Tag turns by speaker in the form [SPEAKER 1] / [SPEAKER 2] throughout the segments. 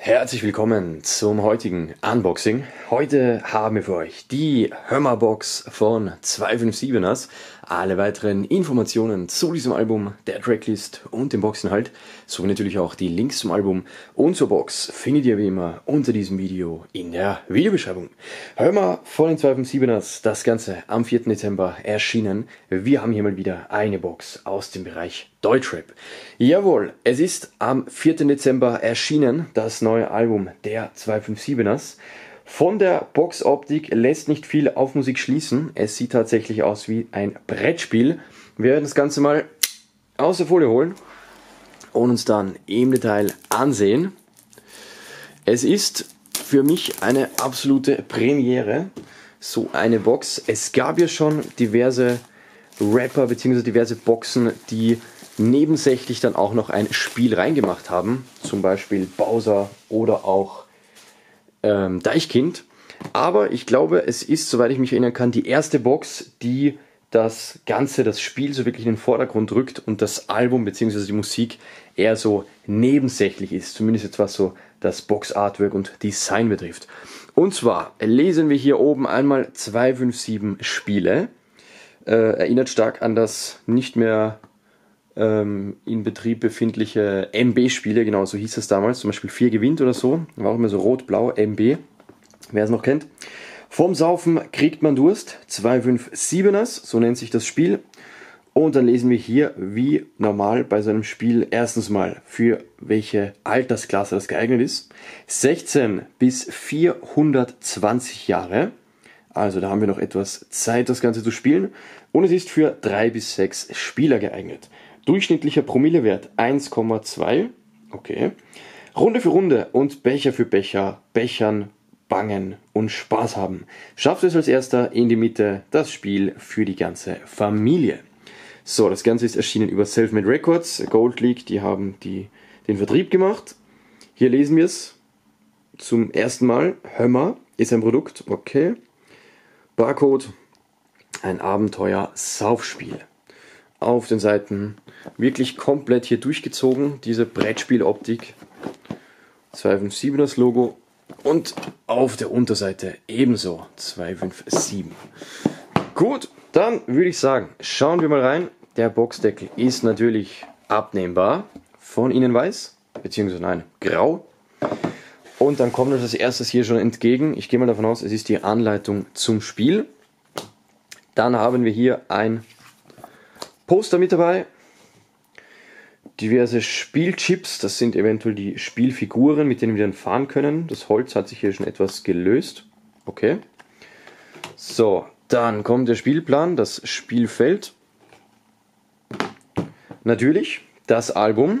[SPEAKER 1] Herzlich willkommen zum heutigen Unboxing. Heute haben wir für euch die Hömmer-Box von 257ers. Alle weiteren Informationen zu diesem Album, der Tracklist und dem Boxinhalt, sowie natürlich auch die Links zum Album und zur Box findet ihr wie immer unter diesem Video in der Videobeschreibung. Hömmer von den 257ers, das Ganze am 4. Dezember erschienen. Wir haben hier mal wieder eine Box aus dem Bereich Deutschrap. Jawohl, es ist am 4. Dezember erschienen, das neue Album der 257ers. Von der Boxoptik lässt nicht viel auf Musik schließen. Es sieht tatsächlich aus wie ein Brettspiel. Wir werden das Ganze mal aus der Folie holen und uns dann im Detail ansehen. Es ist für mich eine absolute Premiere, so eine Box. Es gab ja schon diverse Rapper bzw. diverse Boxen, die nebensächlich dann auch noch ein Spiel reingemacht haben. Zum Beispiel Bowser oder auch Deichkind. Aber ich glaube, es ist, soweit ich mich erinnern kann, die erste Box, die das Spiel so wirklich in den Vordergrund rückt und das Album bzw. die Musik eher so nebensächlich ist. Zumindest jetzt was so das Box-Artwork und Design betrifft. Und zwar lesen wir hier oben einmal 257 Spiele. Erinnert stark an das nicht mehr in Betrieb befindliche MB-Spiele, genau so hieß es damals, zum Beispiel 4 gewinnt oder so, war auch immer so rot-blau, MB, wer es noch kennt. Vom Saufen kriegt man Durst, 257ers, so nennt sich das Spiel. Und dann lesen wir hier, wie normal bei so einem Spiel, erstens mal, für welche Altersklasse das geeignet ist. 16 bis 420 Jahre, also da haben wir noch etwas Zeit, das Ganze zu spielen. Und es ist für 3 bis 6 Spieler geeignet. Durchschnittlicher Promillewert 1,2. Okay. Runde für Runde und Becher für Becher. Bechern, bangen und Spaß haben. Schafft es als erster in die Mitte, das Spiel für die ganze Familie. So, das Ganze ist erschienen über Selfmade Records. Gold League, die haben den Vertrieb gemacht. Hier lesen wir es zum ersten Mal. Hömmer ist ein Produkt. Okay. Barcode. Ein Abenteuer-Saufspiel. Auf den Seiten wirklich komplett hier durchgezogen, diese Brettspieloptik, 257ers Logo und auf der Unterseite ebenso 257. Gut, dann würde ich sagen, schauen wir mal rein. Der Boxdeckel ist natürlich abnehmbar, von innen weiß, beziehungsweise nein, grau. Und dann kommt uns als erstes hier schon entgegen, ich gehe mal davon aus, es ist die Anleitung zum Spiel. Dann haben wir hier ein Poster mit dabei, diverse Spielchips, das sind eventuell die Spielfiguren, mit denen wir dann fahren können. Das Holz hat sich hier schon etwas gelöst. Okay. So, dann kommt der Spielplan, das Spielfeld. Natürlich das Album.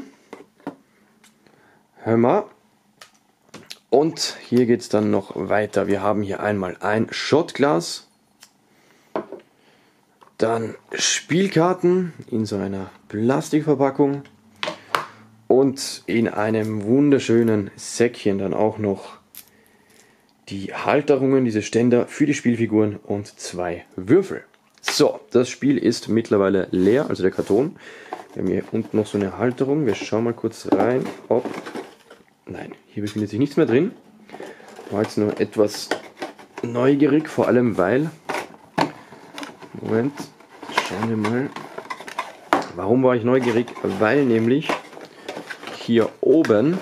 [SPEAKER 1] Hömmer. Und hier geht es dann noch weiter. Wir haben hier einmal ein Shotglas. Dann Spielkarten in so einer Plastikverpackung und in einem wunderschönen Säckchen dann auch noch die Halterungen, diese Ständer für die Spielfiguren und 2 Würfel. So, das Spiel ist mittlerweile leer, also der Karton. Wir haben hier unten noch so eine Halterung. Wir schauen mal kurz rein, ob... Nein, hier befindet sich nichts mehr drin. War jetzt nur etwas neugierig, vor allem weil... Moment, schauen wir mal. Warum war ich neugierig? Weil nämlich hier oben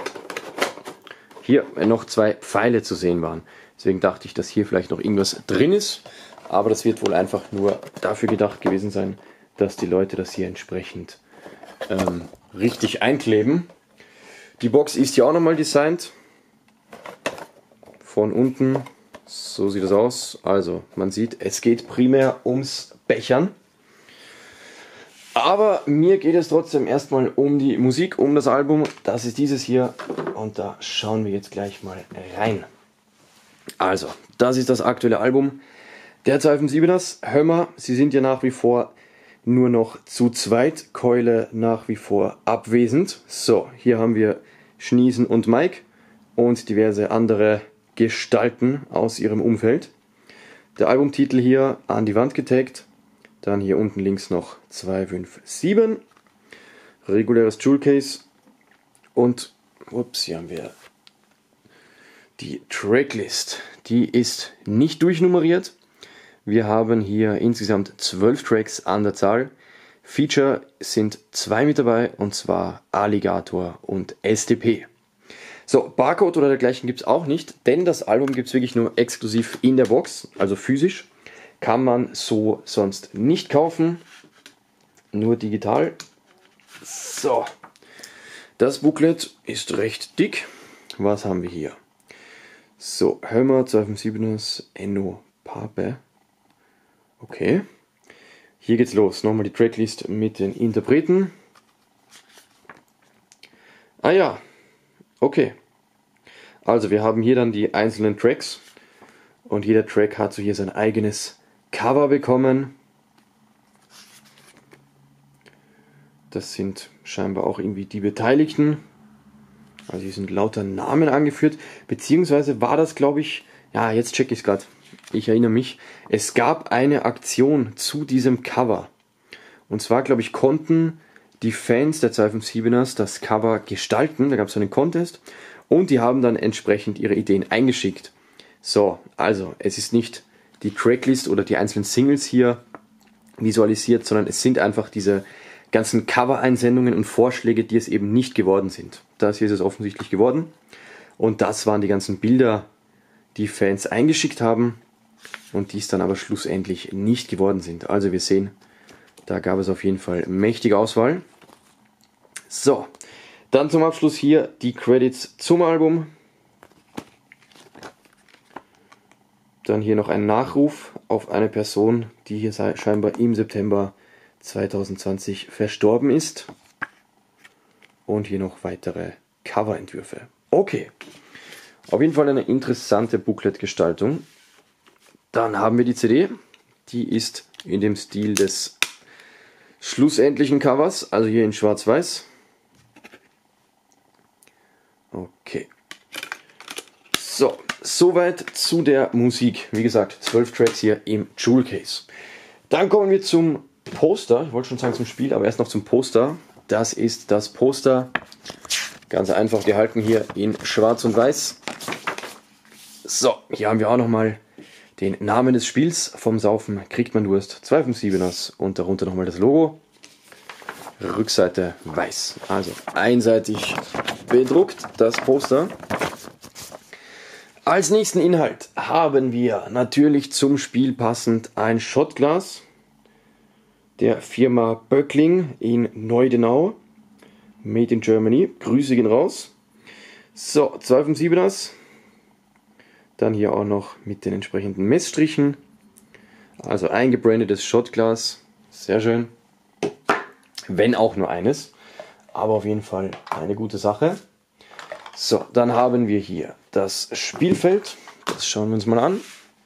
[SPEAKER 1] hier noch 2 Pfeile zu sehen waren. Deswegen dachte ich, dass hier vielleicht noch irgendwas drin ist. Aber das wird wohl einfach nur dafür gedacht gewesen sein, dass die Leute das hier entsprechend richtig einkleben. Die Box ist hier auch nochmal designt. Von unten. So sieht es aus. Also, man sieht, es geht primär ums Bechern. Aber mir geht es trotzdem erstmal um die Musik, um das Album. Das ist dieses hier und da schauen wir jetzt gleich mal rein. Also, das ist das aktuelle Album der 257ers. Hömmer, sie sind ja nach wie vor nur noch zu zweit. Keule nach wie vor abwesend. So, hier haben wir Schniesen und Mike und diverse andere Gestalten aus ihrem Umfeld. Der Albumtitel hier an die Wand getaggt. Dann hier unten links noch 257. Reguläres Jewel Case. Und, ups, hier haben wir Die Tracklist, die ist nicht durchnummeriert. Wir haben hier insgesamt 12 Tracks an der Zahl. Feature sind 2 mit dabei, und zwar Alligator und SDP. So, Barcode oder dergleichen gibt es auch nicht, denn das Album gibt es wirklich nur exklusiv in der Box, also physisch. Kann man so sonst nicht kaufen, nur digital. So, das Booklet ist recht dick. Was haben wir hier? So, Hömer, 257ers, Enno, Pape. Okay. Hier geht's los. Nochmal die Tracklist mit den Interpreten. Ah ja, okay. Also wir haben hier dann die einzelnen Tracks. Und jeder Track hat so hier sein eigenes Cover bekommen. Das sind scheinbar auch irgendwie die Beteiligten. Also hier sind lauter Namen angeführt. Beziehungsweise war das, glaube ich, ja, jetzt check ich es gerade. Ich erinnere mich, es gab eine Aktion zu diesem Cover. Und zwar, glaube ich, konnten die Fans der 257ers das Cover gestalten. Da gab es einen Contest und die haben dann entsprechend ihre Ideen eingeschickt. So, also es ist nicht die Tracklist oder die einzelnen Singles hier visualisiert, sondern es sind einfach diese ganzen Cover-Einsendungen und Vorschläge, die es eben nicht geworden sind. Das hier ist es offensichtlich geworden. Und das waren die ganzen Bilder, die Fans eingeschickt haben und die es dann aber schlussendlich nicht geworden sind. Also wir sehen, da gab es auf jeden Fall mächtige Auswahl. So, dann zum Abschluss hier die Credits zum Album. Dann hier noch ein Nachruf auf eine Person, die hier scheinbar im September 2020 verstorben ist. Und hier noch weitere Coverentwürfe. Okay, auf jeden Fall eine interessante Booklet-Gestaltung. Dann haben wir die CD. Die ist in dem Stil des schlussendlichen Covers, also hier in Schwarz-Weiß. Okay. So, soweit zu der Musik. Wie gesagt, 12 Tracks hier im Jewel Case. Dann kommen wir zum Poster. Ich wollte schon sagen zum Spiel, aber erst noch zum Poster. Das ist das Poster. Ganz einfach gehalten hier in Schwarz und Weiß. So, hier haben wir auch nochmal den Namen des Spiels. Vom Saufen kriegt man Durst. 257ers und darunter nochmal das Logo. Rückseite weiß. Also einseitig bedruckt das Poster. Als nächsten Inhalt haben wir natürlich zum Spiel passend ein Shotglas der Firma Böckling in Neudenau. Made in Germany. Grüße gehen raus. So, 257ers. Dann hier auch noch mit den entsprechenden Messstrichen. Also eingebrandetes Shotglas. Sehr schön. Wenn auch nur eines. Aber auf jeden Fall eine gute Sache. So, dann haben wir hier das Spielfeld. Das schauen wir uns mal an.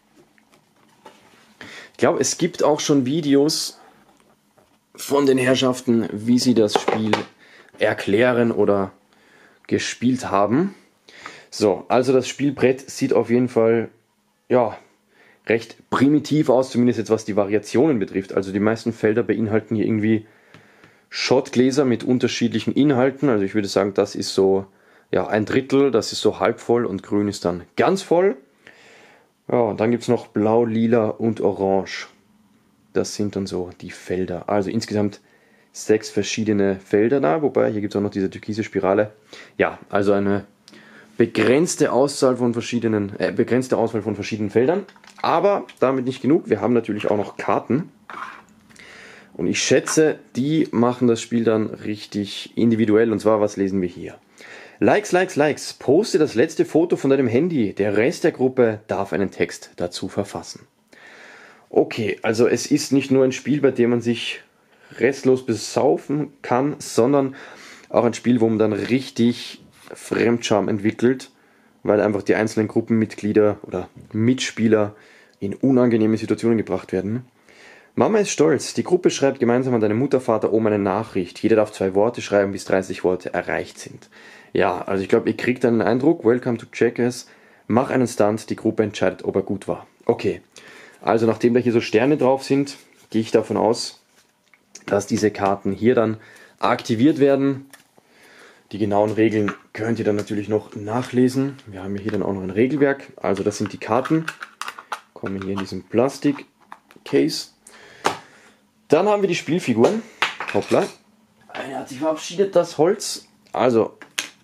[SPEAKER 1] Ich glaube, es gibt auch schon Videos von den Herrschaften, wie sie das Spiel erklären oder gespielt haben. So, also das Spielbrett sieht auf jeden Fall ja, recht primitiv aus, zumindest jetzt was die Variationen betrifft. Also die meisten Felder beinhalten hier irgendwie Shotgläser mit unterschiedlichen Inhalten. Also ich würde sagen, das ist so ja, ein Drittel, das ist so halb voll und grün ist dann ganz voll. Ja, und dann gibt es noch blau, lila und orange. Das sind dann so die Felder. Also insgesamt 6 verschiedene Felder da, wobei hier gibt es auch noch diese türkise Spirale. Ja, also eine begrenzte Auswahl von verschiedenen Feldern. Aber damit nicht genug. Wir haben natürlich auch noch Karten. Und ich schätze, die machen das Spiel dann richtig individuell. Und zwar, was lesen wir hier? Likes, Likes, Likes. Poste das letzte Foto von deinem Handy. Der Rest der Gruppe darf einen Text dazu verfassen. Okay, also es ist nicht nur ein Spiel, bei dem man sich restlos besaufen kann, sondern auch ein Spiel, wo man dann richtig Fremdscham entwickelt, weil einfach die einzelnen Gruppenmitglieder oder Mitspieler in unangenehme Situationen gebracht werden. Mama ist stolz. Die Gruppe schreibt gemeinsam an deine Mutter, Vater, Oma eine Nachricht. Jeder darf 2 Worte schreiben, bis 30 Worte erreicht sind. Ja, also ich glaube, ihr kriegt einen Eindruck. Welcome to Checkers. Mach einen Stunt, die Gruppe entscheidet, ob er gut war. Okay, also nachdem da hier so Sterne drauf sind, gehe ich davon aus, dass diese Karten hier dann aktiviert werden. Die genauen Regeln könnt ihr dann natürlich noch nachlesen. Wir haben hier dann auch noch ein Regelwerk. Also das sind die Karten. Kommen hier in diesem Plastik-Case. Dann haben wir die Spielfiguren. Hoppla. Eine hat sich verabschiedet, das Holz. Also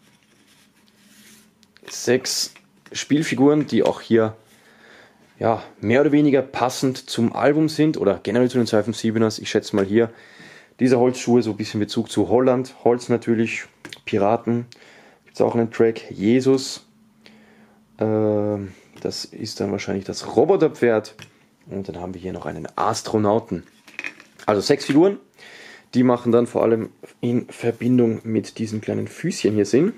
[SPEAKER 1] 6 Spielfiguren, die auch hier ja, mehr oder weniger passend zum Album sind oder generell zu den 257ers. Ich schätze mal hier diese Holzschuhe, so ein bisschen Bezug zu Holland. Holz natürlich, Piraten. Gibt es auch einen Track, Jesus. Das ist dann wahrscheinlich das Roboterpferd. Und dann haben wir hier noch einen Astronauten. Also 6 Figuren. Die machen dann vor allem in Verbindung mit diesen kleinen Füßchen hier Sinn.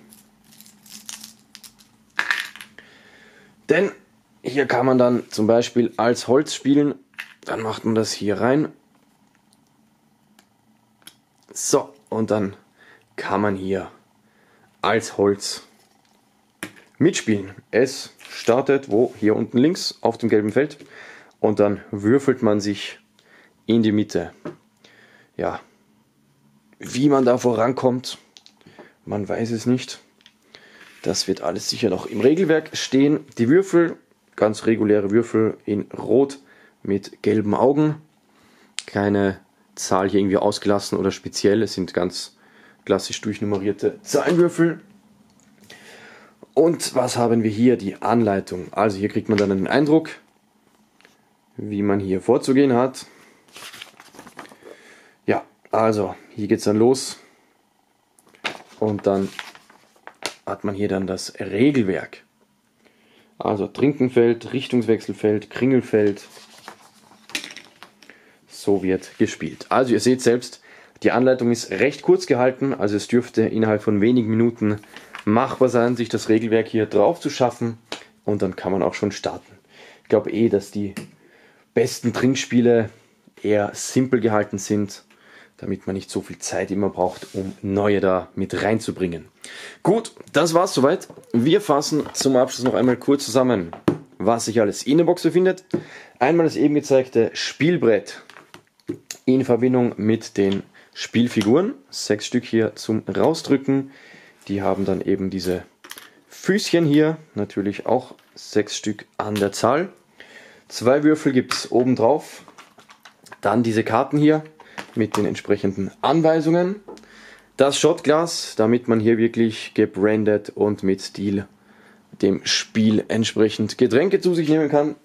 [SPEAKER 1] Denn hier kann man dann zum Beispiel als Holz spielen. Dann macht man das hier rein. So, und dann kann man hier als Holz mitspielen. Es startet hier unten links auf dem gelben Feld und dann würfelt man sich in die Mitte. Ja, wie man da vorankommt, man weiß es nicht. Das wird alles sicher noch im Regelwerk stehen. Die Würfel, ganz reguläre Würfel in Rot mit gelben Augen. Keine Zahl hier irgendwie ausgelassen oder speziell. Es sind ganz klassisch durchnummerierte Zahlenwürfel. Und was haben wir hier? Die Anleitung. Also hier kriegt man dann einen Eindruck, wie man hier vorzugehen hat. Ja, also hier geht es dann los. Und dann hat man hier dann das Regelwerk. Also Trinkenfeld, Richtungswechselfeld, Kringelfeld. So wird gespielt. Also ihr seht selbst, die Anleitung ist recht kurz gehalten, also es dürfte innerhalb von wenigen Minuten machbar sein, sich das Regelwerk hier drauf zu schaffen und dann kann man auch schon starten. Ich glaube dass die besten Trinkspiele eher simpel gehalten sind, damit man nicht so viel Zeit immer braucht, um neue da mit reinzubringen. Gut, das war's soweit. Wir fassen zum Abschluss noch einmal kurz zusammen, was sich alles in der Box befindet. Einmal das eben gezeigte Spielbrett in Verbindung mit den Spielfiguren. 6 Stück hier zum Rausdrücken. Die haben dann eben diese Füßchen hier, natürlich auch 6 Stück an der Zahl. 2 Würfel gibt es oben drauf. Dann diese Karten hier mit den entsprechenden Anweisungen. Das Shotglas, damit man hier wirklich gebrandet und mit Stil dem Spiel entsprechend Getränke zu sich nehmen kann.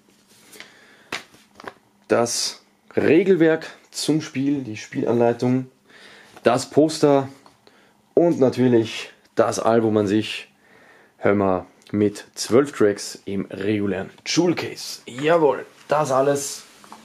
[SPEAKER 1] Das Regelwerk zum Spiel, die Spielanleitung, das Poster und natürlich das Album an sich. Hör mal, mit 12 Tracks im regulären Jewel Case. Jawohl, das alles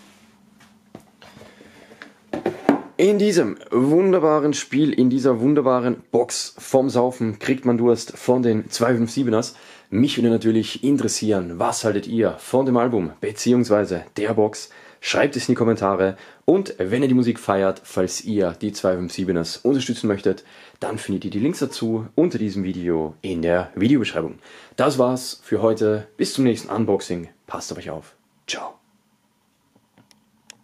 [SPEAKER 1] in diesem wunderbaren Spiel, in dieser wunderbaren Box vom Saufen kriegt man Durst von den 257ers. Mich würde natürlich interessieren, was haltet ihr von dem Album bzw. der Box? Schreibt es in die Kommentare und wenn ihr die Musik feiert, falls ihr die 257ers unterstützen möchtet, dann findet ihr die Links dazu unter diesem Video in der Videobeschreibung. Das war's für heute. Bis zum nächsten Unboxing. Passt auf euch auf. Ciao.